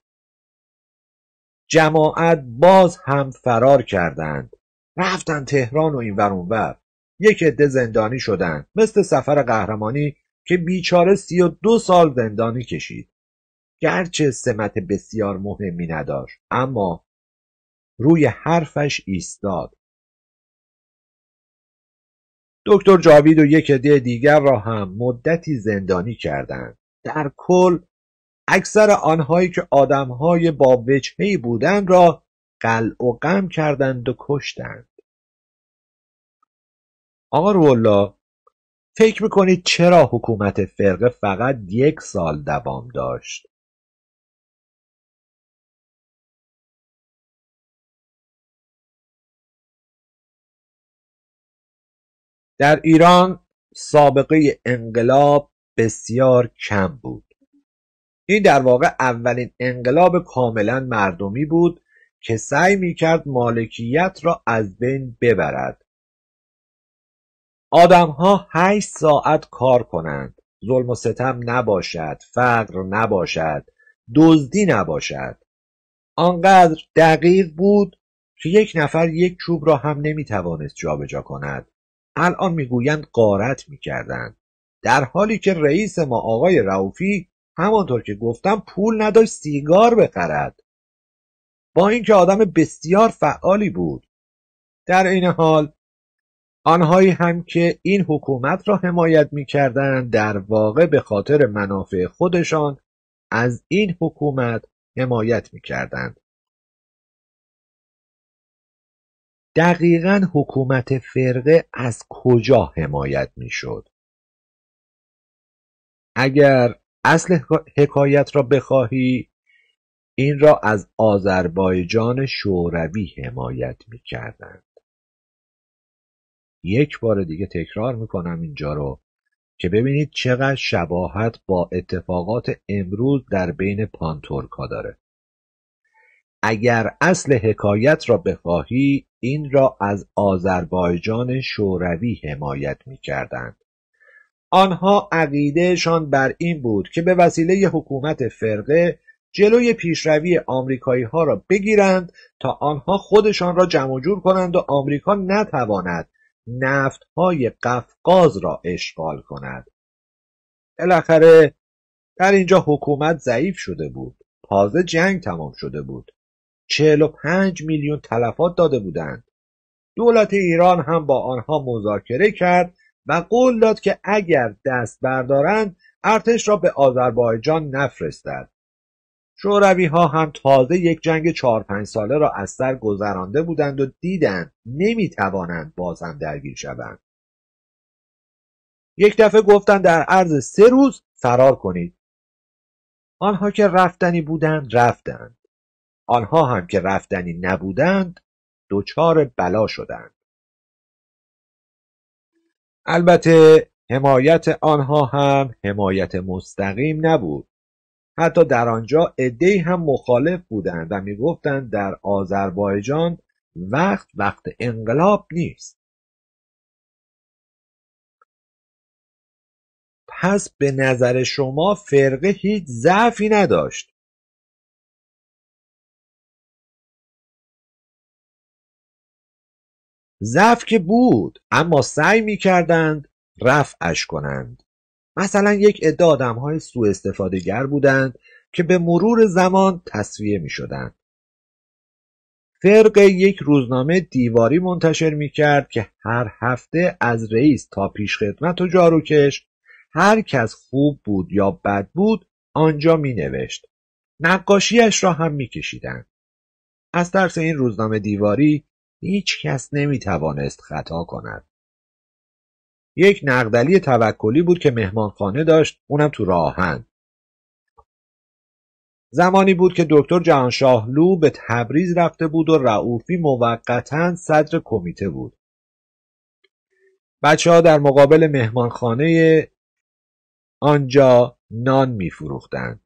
جماعت باز هم فرار کردند. رفتند تهران و اینور اونور. یک عده زندانی شدند، مثل سفر قهرمانی که بیچاره 32 سال زندانی کشید. گرچه سمت بسیار مهمی نداشت، اما روی حرفش ایستاد. دکتر جاوید و یک عده دیگر را هم مدتی زندانی کردند. در کل اکثر آنهایی که آدمهای با وجهه‌ای بودند را قلع و قم کردند و کشتند. آقا روح‌الله، فکر میکنید چرا حکومت فرقه فقط 1 سال دوام داشت؟ در ایران سابقه انقلاب بسیار کم بود. این در واقع اولین انقلاب کاملا مردمی بود که سعی میکرد مالکیت را از بین ببرد. آدمها 8 ساعت کار کنند، ظلم و ستم نباشد، فقر نباشد، دزدی نباشد. آنقدر دقیق بود که یک نفر یک چوب را هم نمیتوانست جابجا کند. الان میگویند غارت میکردند، در حالی که رئیس ما آقای رئوفی همانطور که گفتم پول نداشت سیگار بخرد، با اینکه آدم بسیار فعالی بود. در این حال آنهایی هم که این حکومت را حمایت میکردند در واقع به خاطر منافع خودشان از این حکومت حمایت میکردند. دقیقاً حکومت فرقه از کجا حمایت میشد؟ اگر اصل حکایت را بخواهی، این را از آذربایجان شوروی حمایت میکردند. یک بار دیگه تکرار میکنم اینجا رو که ببینید چقدر شباهت با اتفاقات امروز در بین پانتورکا داره. اگر اصل حکایت را بخواهی، این را از آذربایجان شوروی حمایت میکردند. آنها عقیدهشان بر این بود که به وسیله حکومت فرقه جلوی پیشروی آمریکایی ها را بگیرند تا آنها خودشان را جمع جور کنند و آمریکا نتواند نفت های قفقاز را اشغال کند. بالاخره در اینجا حکومت ضعیف شده بود. تازه جنگ تمام شده بود. 45 میلیون تلفات داده بودند. دولت ایران هم با آنها مذاکره کرد و قول داد که اگر دست بردارند ارتش را به آذربایجان نفرستد. شوروی ها هم تازه یک جنگ 4-5 ساله را از سر گذرانده بودند و دیدند نمیتوانند باز هم درگیر شوند. یک دفعه گفتند در عرض 3 روز فرار کنید. آنها که رفتنی بودند رفتند. آنها هم که رفتنی نبودند دچار بلا شدند. البته حمایت آنها هم حمایت مستقیم نبود. حتی در آنجا عده‌ای هم مخالف بودند و میگفتند در آذربایجان وقت انقلاب نیست. پس به نظر شما فرقه هیچ ضعفی نداشت؟ ضعف که بود، اما سعی می‌کردند رفعش کنند. مثلا یک عده آدم‌های سوء استفاده‌گر بودند که به مرور زمان تصفیه می‌شدند. فرقه یک روزنامه دیواری منتشر می‌کرد که هر هفته از رئیس تا پیشخدمت و جاروکش هر کس خوب بود یا بد بود آنجا می‌نوشت. نقاشیش را هم میکشیدند. از ترس این روزنامه دیواری هیچ کس نمیتوانست خطا کند. یک نقدلی توکلی بود که مهمانخانه داشت، اونم تو راهن. زمانی بود که دکتر جهانشاهلو به تبریز رفته بود و رئوفی موقتاً صدر کمیته بود. بچه‌ها در مقابل مهمانخانه آنجا نان می‌فروختند.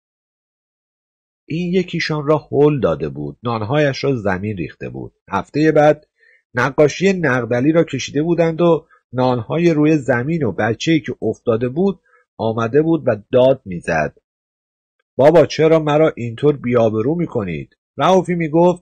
این یکیشان را هل داده بود، نانهایش را زمین ریخته بود. هفته بعد نقاشی نقدلی را کشیده بودند و نانهای روی زمین و بچه‌ای که افتاده بود آمده بود و داد میزد: بابا چرا مرا اینطور بی‌آبرو میکنید؟ رئوفی میگفت: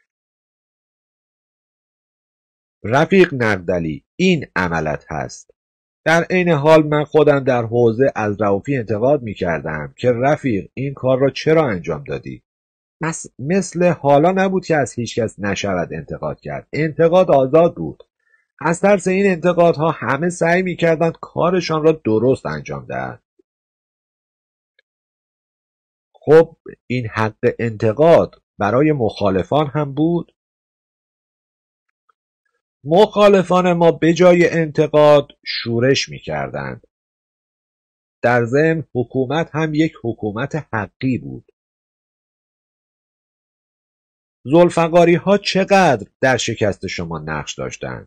رفیق نقدلی، این عملت هست. در عین حال من خودم در حوزه از رئوفی انتقاد میکردم که رفیق این کار را چرا انجام دادی؟ مثل حالا نبود که از هیچ کس نشود انتقاد کرد. انتقاد آزاد بود. از ترس این انتقادها همه سعی میکردند کارشان را درست انجام دهند. خب این حق انتقاد برای مخالفان هم بود. مخالفان ما به جای انتقاد شورش میکردند. در ضمن حکومت هم یک حکومت حقی بود. ذوالفقاری ها چقدر در شکست شما نقش داشتند؟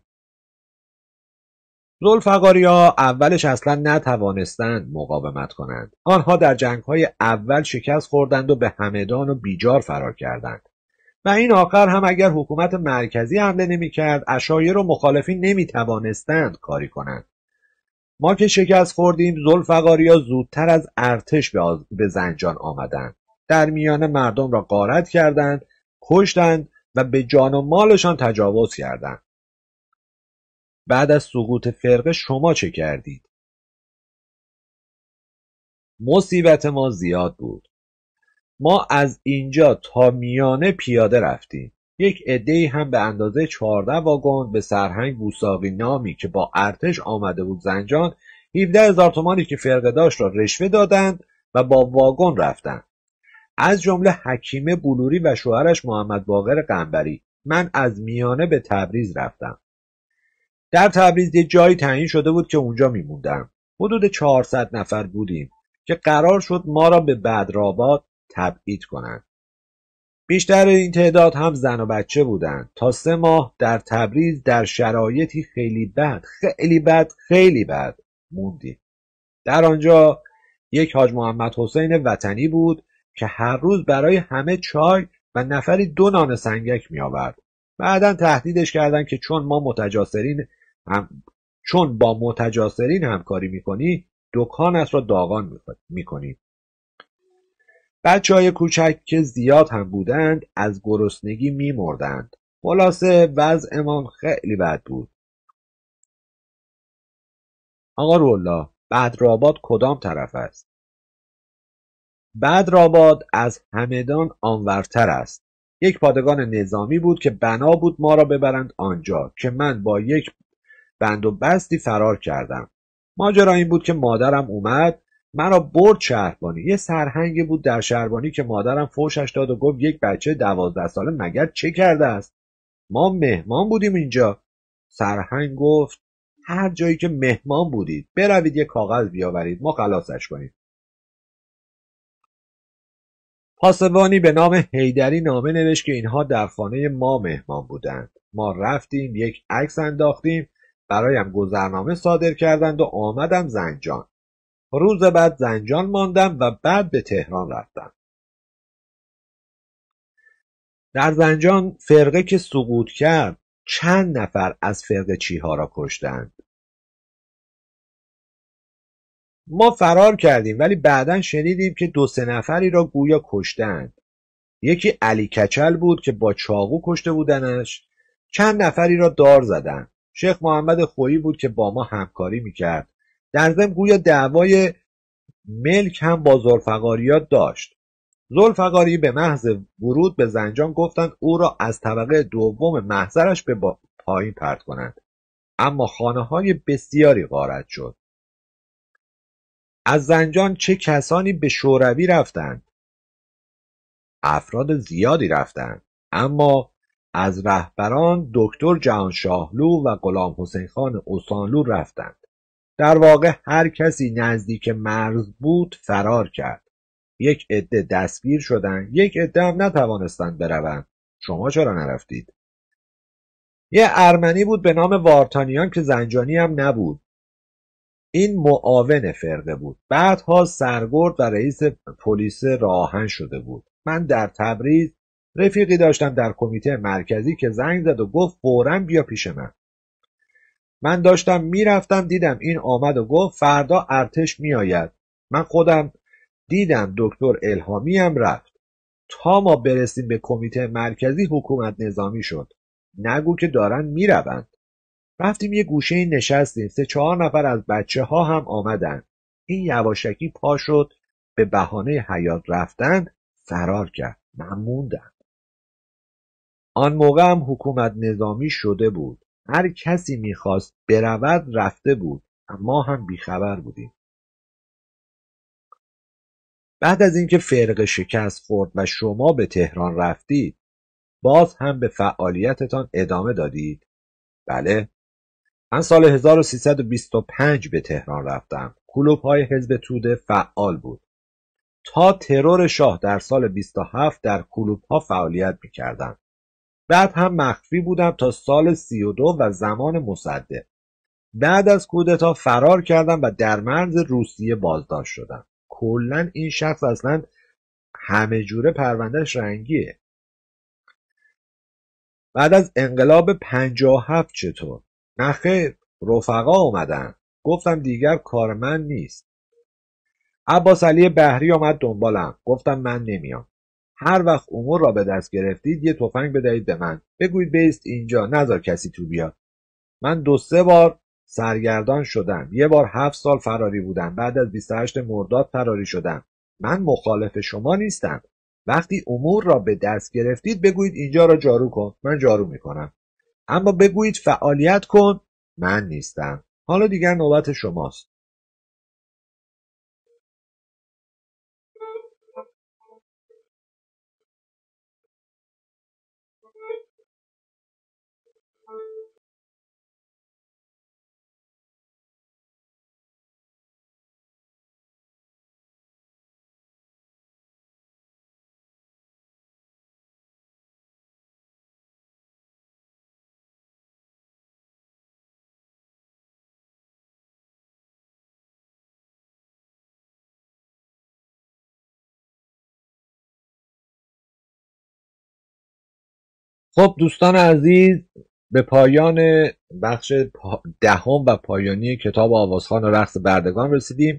ذوالفقاری ها اولش اصلا نتوانستند مقاومت کنند. آنها در جنگ های اول شکست خوردند و به همدان و بیجار فرار کردند. و این آخر هم اگر حکومت مرکزی حمله نمی کرد، عشایر و مخالفین نمی توانستند کاری کنند. ما که شکست خوردیم، ذوالفقاری ها زودتر از ارتش به زنجان آمدند. در میان مردم را غارت کردند، کشتند و به جان و مالشان تجاوز کردند. بعد از سقوط فرقه شما چه کردید؟ مصیبت ما زیاد بود. ما از اینجا تا میانه پیاده رفتیم. یک عده‌ای هم به اندازه 14 واگن به سرهنگ بوساقی نامی که با ارتش آمده بود زنجان 17,000 تومانی که فرقه داشت را رشوه دادند و با واگن رفتند. از جمله حکیمه بلوری و شوهرش محمد باقر قنبری. من از میانه به تبریز رفتم. در تبریز یه جایی تعیین شده بود که اونجا میموندم. حدود 400 نفر بودیم که قرار شد ما را به بدرآباد تبعید کنند. بیشتر این تعداد هم زن و بچه بودند. تا 3 ماه در تبریز در شرایطی خیلی بد موندیم. در آنجا یک حاج محمد حسین وطنی بود که هر روز برای همه چای و نفری 2 نان سنگک می آورد. بعداً تهدیدش کردند که چون با متجاسرین همکاری میکنی دکانت را داغان میکنی. بچه‌های کوچک که زیاد هم بودند از گرسنگی میمردند. خلاصه وضعمان خیلی بد بود. آقا روح‌الله، بدرآباد کدام طرف است؟ بدرآباد از همدان آنورتر است. یک پادگان نظامی بود که بنا بود ما را ببرند آنجا که من با یک بند و بستی فرار کردم. ماجرا این بود که مادرم اومد مرا برد شهربانی. یه سرهنگ بود در شهربانی که مادرم فوشش داد و گفت یک بچه 12 ساله مگر چه کرده است؟ ما مهمان بودیم اینجا. سرهنگ گفت هر جایی که مهمان بودید بروید یک کاغذ بیاورید ما خلاصش کنیم. پاسبانی به نام حیدری نامه نوشت که اینها در خانه ما مهمان بودند. ما رفتیم یک عکس انداختیم، برایم گذرنامه صادر کردند و آمدم زنجان. روز بعد زنجان ماندم و بعد به تهران رفتم. در زنجان فرقه که سقوط کرد چند نفر از فرقه چیها را کشتند. ما فرار کردیم ولی بعداً شنیدیم که 2-3 نفری را گویا کشتند. یکی علی کچل بود که با چاقو کشته بودنش. چند نفری را دار زدند. شیخ محمد خویی بود که با ما همکاری میکرد. در ضمن گویا دعوای ملک هم با ذوالفقاری‌ها داشت. ذوالفقاری به محض ورود به زنجان گفتند او را از طبقه دوم محضرش به پایین پرت کنند. اما خانه‌های بسیاری غارت شد. از زنجان چه کسانی به شوروی رفتند. افراد زیادی رفتند، اما از رهبران دکتر جهانشاهلو و غلام حسین خان اوسانلو رفتند. در واقع هر کسی نزدیک مرز بود فرار کرد. یک عده دستگیر شدند، یک عده هم نتوانستند بروند. شما چرا نرفتید؟ یه ارمنی بود به نام وارتانیان که زنجانی هم نبود. این معاون فرقه بود. بعدها سرگرد و رئیس پلیس راهن شده بود. من در تبریز رفیقی داشتم در کمیته مرکزی که زنگ زد و گفت فوراً بیا پیش من. من داشتم میرفتم دیدم این آمد و گفت فردا ارتش میآید. من خودم دیدم دکتر الهامی هم رفت. تا ما برسیم به کمیته مرکزی حکومت نظامی شد. نگو که دارن میروند. رفتیم یه گوشه نشستیم. 3-4 نفر از بچه ها هم آمدن. این یواشکی پا شد به بهانه حیات رفتن فرار کرد. من موندم. آن موقع هم حکومت نظامی شده بود. هر کسی میخواست برود رفته بود. ما هم بیخبر بودیم. بعد از اینکه فرقه شکست خورد و شما به تهران رفتید، باز هم به فعالیتتان ادامه دادید؟ بله. من سال 1325 به تهران رفتم. کلوب‌های حزب توده فعال بود. تا ترور شاه در سال 27 در کلوب‌ها فعالیت می‌کردم. بعد هم مخفی بودم تا سال 32 و زمان مصدق. بعد از کودتا فرار کردم و در مرز روسیه بازداشت شدم. کلاً این شخص اصلاً همه جوره پروندهش رنگیه. بعد از انقلاب 57 چطور؟ نه خیر، رفقا اومدن. گفتم دیگر کار من نیست. عباس علی بحری آمد دنبالم. گفتم من نمیام. هر وقت امور را به دست گرفتید یه تفنگ بدهید به من. بگویید بیست اینجا، نذار کسی تو بیاد. من 2-3 بار سرگردان شدم. یه بار 7 سال فراری بودم. بعد از 28 مرداد فراری شدم. من مخالف شما نیستم. وقتی امور را به دست گرفتید بگویید اینجا را جارو کن. من جارو میکنم. اما بگویید فعالیت کن. من نیستم. حالا دیگر نوبت شماست. خب دوستان عزیز، به پایان بخش 10 و پایانی کتاب آوازخوان و رقص بردگان رسیدیم.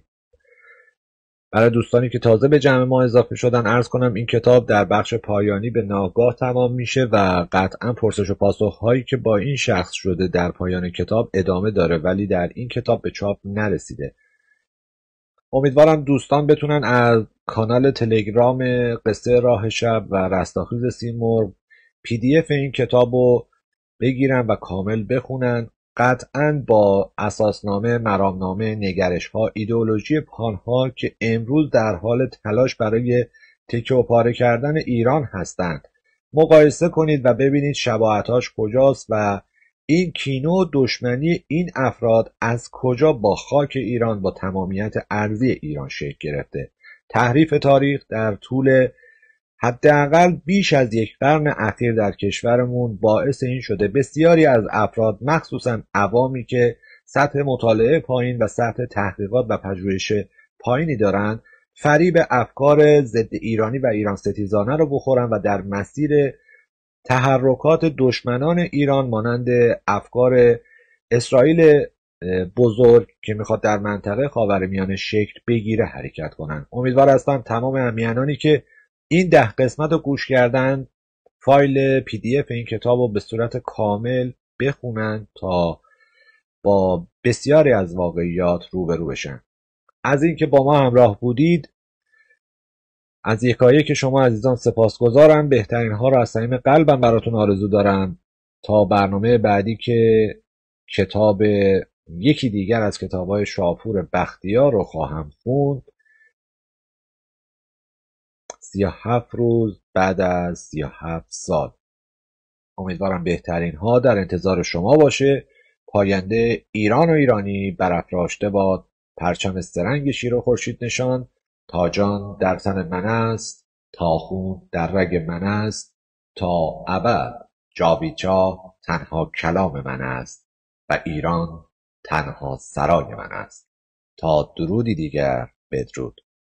برای دوستانی که تازه به جمع ما اضافه شدن عرض کنم این کتاب در بخش پایانی به ناگاه تمام میشه و قطعا پرسش و پاسخ هایی که با این شخص شده در پایان کتاب ادامه داره، ولی در این کتاب به چاپ نرسیده. امیدوارم دوستان بتونن از کانال تلگرام قصه راه شب و رستاخیز سیمرغ PDF این کتاب رو بگیرن و کامل بخونن. قطعاً با اساسنامه، مرامنامه، نگرش‌ها، ایدئولوژی پانها که امروز در حال تلاش برای تکه و پاره کردن ایران هستند مقایسه کنید و ببینید شباهتاش کجاست و این کینه و دشمنی این افراد از کجا با خاک ایران، با تمامیت ارضی ایران شکل گرفته. تحریف تاریخ در طول حداقل بیش از 1 قرن اخیر در کشورمون باعث این شده بسیاری از افراد، مخصوصا عوامی که سطح مطالعه پایین و سطح تحقیقات و پژوهش پایینی دارند، فریب افکار ضد ایرانی و ایران ستیزانه رو بخورن و در مسیر تحرکات دشمنان ایران مانند افکار اسرائیل بزرگ که میخواد در منطقه خاورمیانه شکل بگیره حرکت کنن. امیدوار هستم تمام همینانی که این 10 قسمت رو گوش کردن فایل PDF این کتاب رو به صورت کامل بخونن تا با بسیاری از واقعیات روبرو بشن. از اینکه با ما همراه بودید از یکایک شما عزیزان سپاسگزارم. بهترین ها رو از صمیم قلبم براتون آرزو دارم تا برنامه بعدی که کتاب یکی دیگر از کتاب‌های شاپور بختیار رو خواهم خوند. 37 روز بعد از 37 سال. امیدوارم بهترین ها در انتظار شما باشه. پاینده ایران و ایرانی برافراشته باد. پرچم سرنگ شیر و خورشید نشان. تا جان در تن من است، تا خون در رگ من است، تا ابد جاویدجا تنها کلام من است و ایران تنها سرای من است. تا درودی دیگر، بدرود.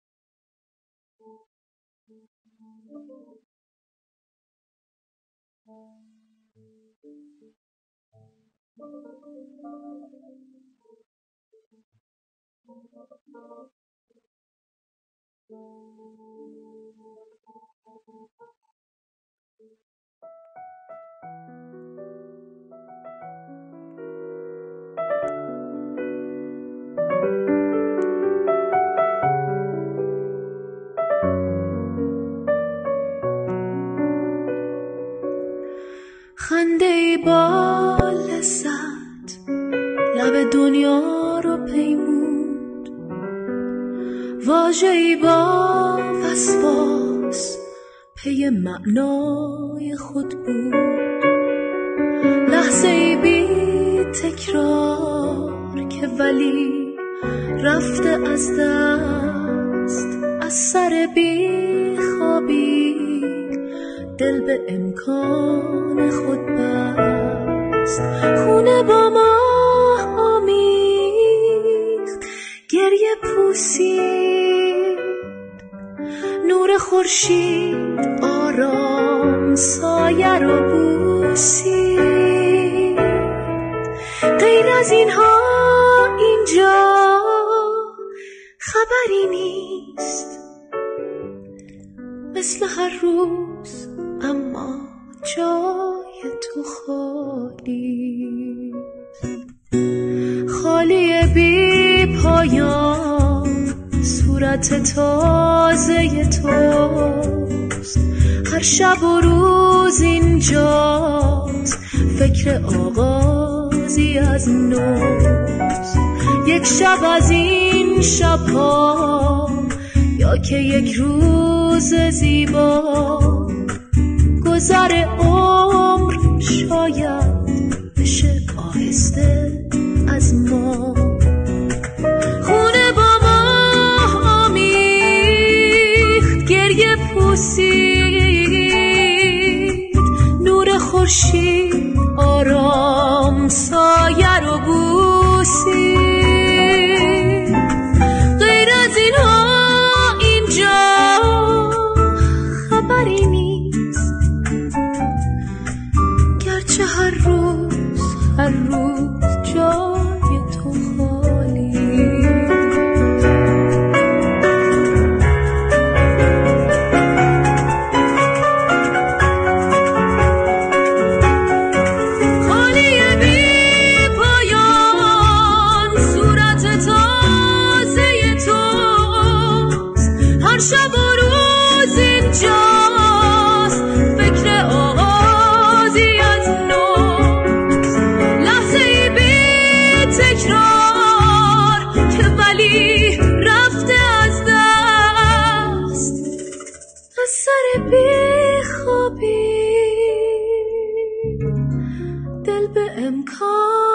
خنده با لذت لب دنیا رو پیمود، واژه‌ای با وسواس پی معنای خود بود، لحظه‌ای بی تکرار که ولی رفته از دست، از سر بی خوابی دل به امکان خود بست، خونه با ما آمیخت، گریه پوسید، نور خورشید آرام سایه رو بوسید. غیر از اینها اینجا خبری نیست، مثل هر روز اما جای تو خالی، خالی بی پایان، صورت تازه توست، هر شب و روز اینجاست، فکر آغازی از نوست، یک شب از این شبها یا که یک روز زیبا، گذر عمر شاید بشه آهسته از ما. خونه با ما آمیخت، گریه پوسید، نور خورشید آرام سایه رو بوسید. غیر از اینها اینجا خبری نیست، گرچه هر روز جای تو خالی. خالی بی پایان، صورت تازه توست، هر شب و روز اینجاست، فکر آغازی از نوست، لحظه‌ای بی تکرار که ولی رفته از دست، از سر بی خوابی دل به امکان